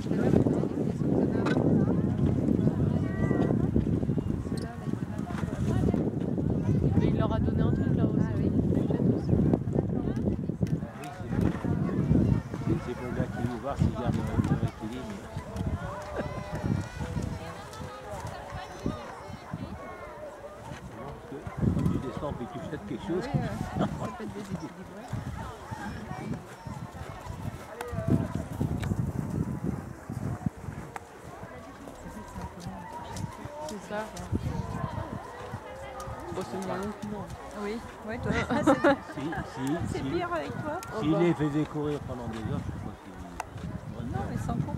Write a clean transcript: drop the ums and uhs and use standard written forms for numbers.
Mais il leur a donné un truc là aussi. Ah oui. C'est pour le gars qui veut voir s'il garde leur équilibre. Quand tu descends et que tu jettes quelque chose, Oui, ça peut être déséquilibré. C'est ça. Oh, c'est moins long que moi. Oui, oui, toi. C'est si, pire avec toi. Oh, s'il bah. les faisait courir pendant des heures, je crois qu'il... Non, mais sans courir.